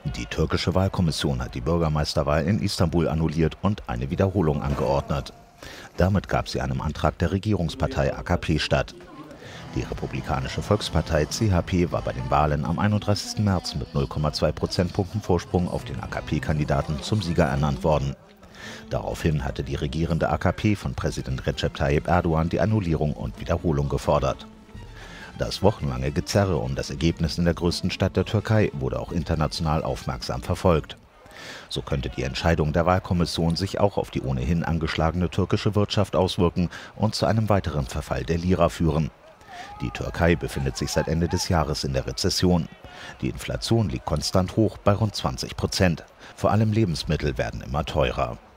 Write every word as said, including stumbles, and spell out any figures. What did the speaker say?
Die türkische Wahlkommission hat die Bürgermeisterwahl in Istanbul annulliert und eine Wiederholung angeordnet. Damit gab sie einem Antrag der Regierungspartei A K P statt. Die Republikanische Volkspartei C H P war bei den Wahlen am einunddreißigsten März mit null Komma zwei Prozentpunkten Vorsprung auf den A K P-Kandidaten zum Sieger ernannt worden. Daraufhin hatte die regierende A K P von Präsident Recep Tayyip Erdogan die Annullierung und Wiederholung gefordert. Das wochenlange Gezerre um das Ergebnis in der größten Stadt der Türkei wurde auch international aufmerksam verfolgt. So könnte die Entscheidung der Wahlkommission sich auch auf die ohnehin angeschlagene türkische Wirtschaft auswirken und zu einem weiteren Verfall der Lira führen. Die Türkei befindet sich seit Ende des Jahres in der Rezession. Die Inflation liegt konstant hoch bei rund zwanzig Prozent. Vor allem Lebensmittel werden immer teurer.